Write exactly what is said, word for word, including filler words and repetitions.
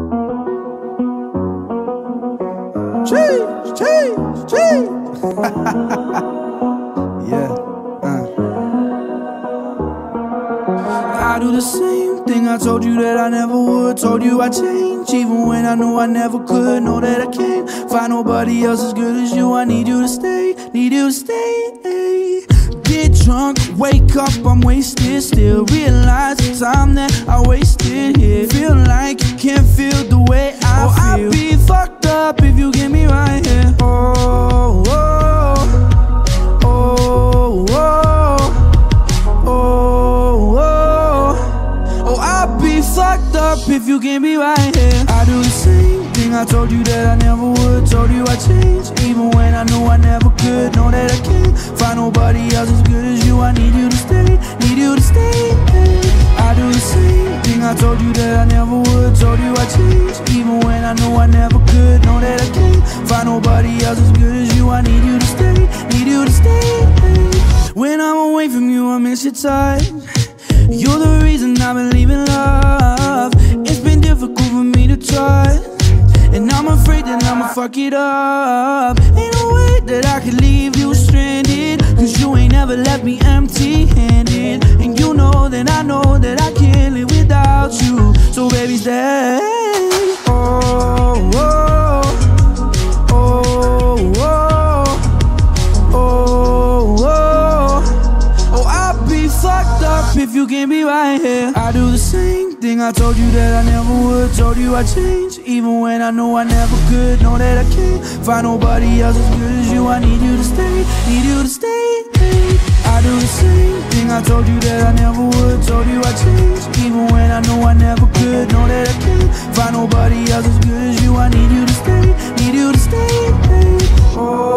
Cheese, cheese, cheese. Yeah. Uh. I do the same thing I told you that I never would. Told you I'd change, even when I knew I never could. Know that I can't find nobody else as good as you. I need you to stay, need you to stay. Get drunk, wake up, I'm wasted still. Realize the time that I wasted here. Feel like you can't feel the way I oh, feel. I'd be fucked up if you get me right here. Oh, oh, oh, oh, oh, oh. Oh, I'd be fucked up if you get me right here. I do the same thing I told you that I never would. Told you I'd change, even when I knew I never could. Know that I can't find nobody else as good as you. I need you to stay, need you to stay. I do the same thing I told you that I never would. Told you I'd change, even when I knew I never could. Know that I can't find nobody else as good as you. I need you to stay, need you to stay. When I'm away from you, I miss your touch. You're the reason I believe in love. It's been difficult for me to trust, and I'm afraid that I'ma fuck it up. Ain't no way that I could leave you stranded, cause you ain't never left me empty-handed. And you know that I know that I can't live without you. So baby, stay. Oh, oh, oh, oh, oh, oh. Oh, I'll be fucked up if you can't be right here. I do the same thing I told you that I never would. Told you I'd change, even when I know I never could. Know that I can't find nobody else as good as you. I need you to stay, need you to stay. I do the same thing I told you that I never would. Told you I'd change, even when I know I never could. Know that I can't find nobody else as good as you. I need you to stay, need you to stay. Oh.